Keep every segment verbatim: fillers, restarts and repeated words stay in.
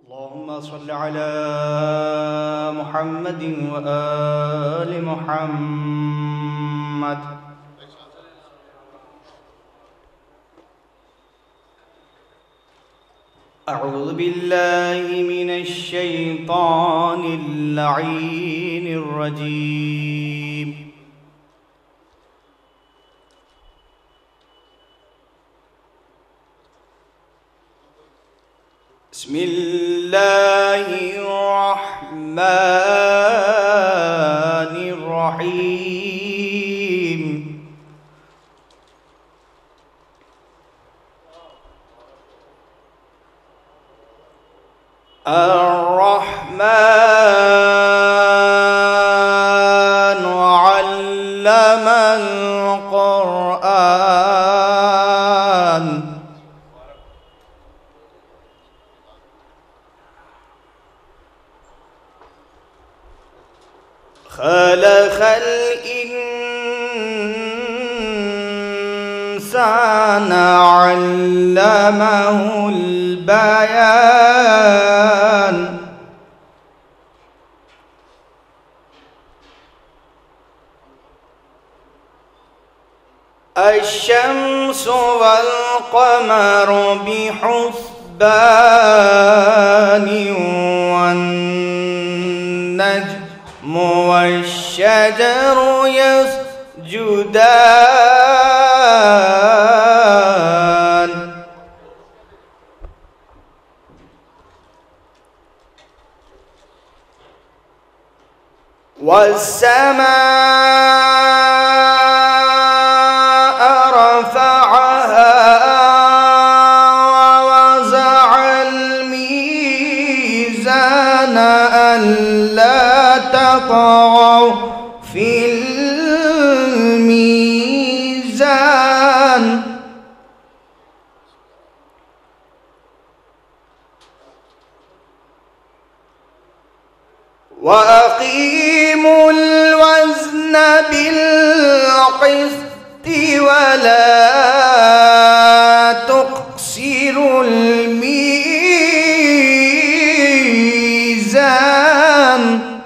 اللهم صل على محمد وآل محمد. أعوذ بالله من الشيطان اللعين الرجيم. بسم الله الرحمن الرحيم. الرحمن علم القرآن. خلق الإنسان علمه البيان. الشمس والقمر بحسبان والنجم والشجر يسجدان. والسماء رفعها ووضع الميزان ألا تطغوا في الميزان. وأقيموا الوزن بالقسط ولا تخسروا الميزان.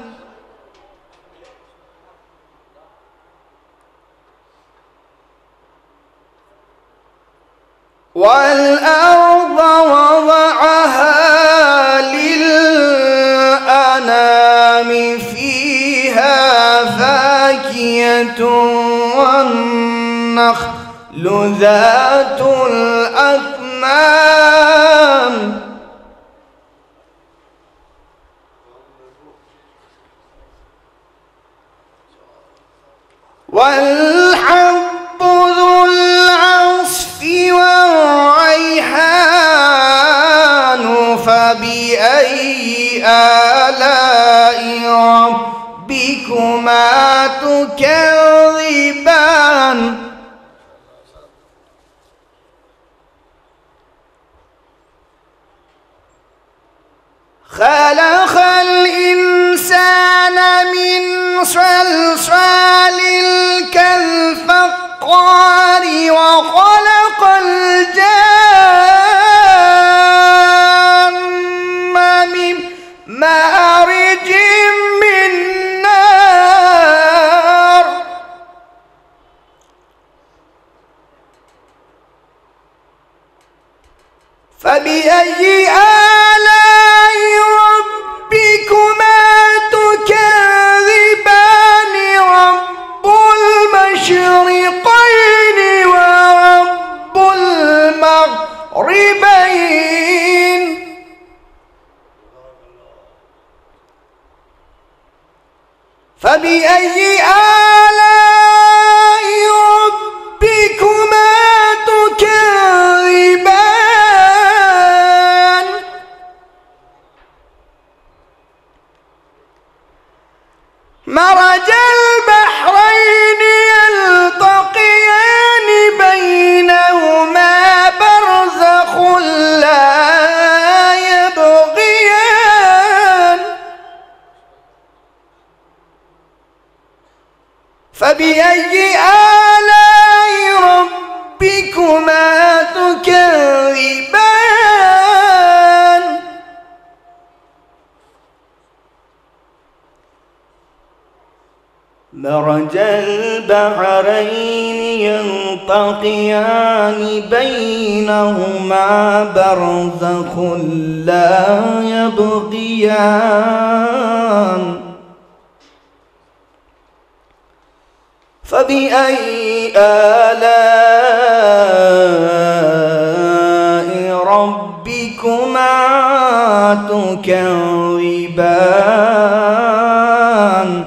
والأرض وضعها للأنام فيها فاكهة والنخل ذات الأكمام. والحب ذو العصف والريحان فبأي آلاء ربكما تكذبان. خلق الإنسان من صلصال كالفخار وخلق الجان من مارج من نار. فبأي آلاء ربكما تكذبان. رب المشرقين ورب المغربين. فبأي آلاء ربكما تكذبان. مرج البحرين يلتقيان بينهما برزخ لا يبغيان. فبأي آلاء ربكما تكذبان. مرج البحرين يلتقيان بينهما برزخ لا يبغيان فبأي آلاء ربكما تكذبان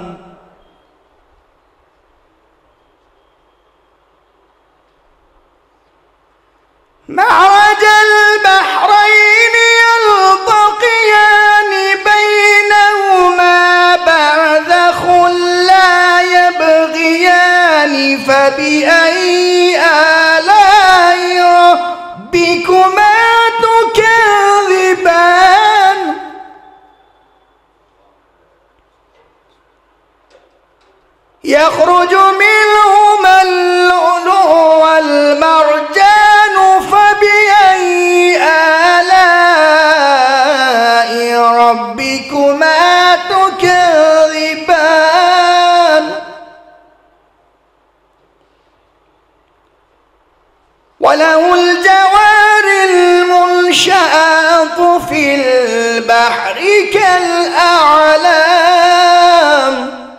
مرج البحرين يلتقيان بينهما برزخ لا يبغيان فبأي آلاء ربكما تكذبان يخرج منهما اللؤلؤ والمرجان فبأي آلاء ربكما تكذبان وله الجوار المنشآت في البحر كالأعلام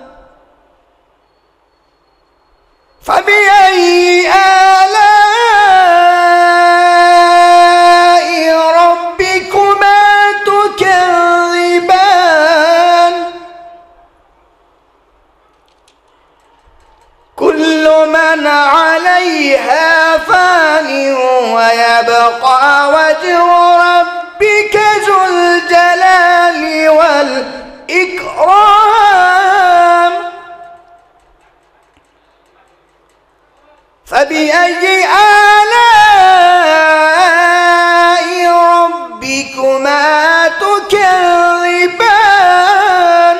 فبأي آلاء ربكما تكذبان كل من عليها فان ويبقى وجه ربك ذو الجلال والإكرام فبأي آلاء ربكما تكذبان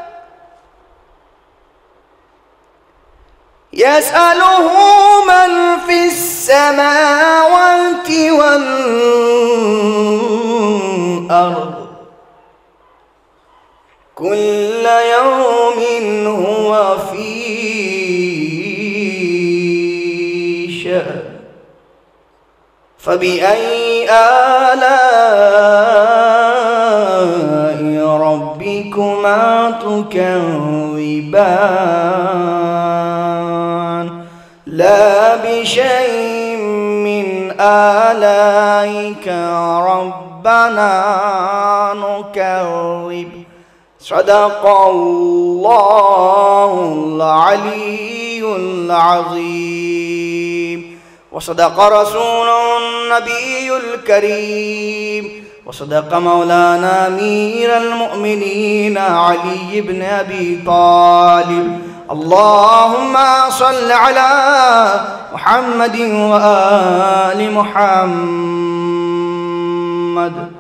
يسأله من في السماوات والأرض كل يوم هو في فبأي آلاء ربكما تكذبان لا بشيء من آلائك ربنا نكذب صدق الله العلي العظيم وصدق رسوله النبي الكريم وصدق مولانا أمير المؤمنين علي بن أبي طالب اللهم صل على محمد وآل محمد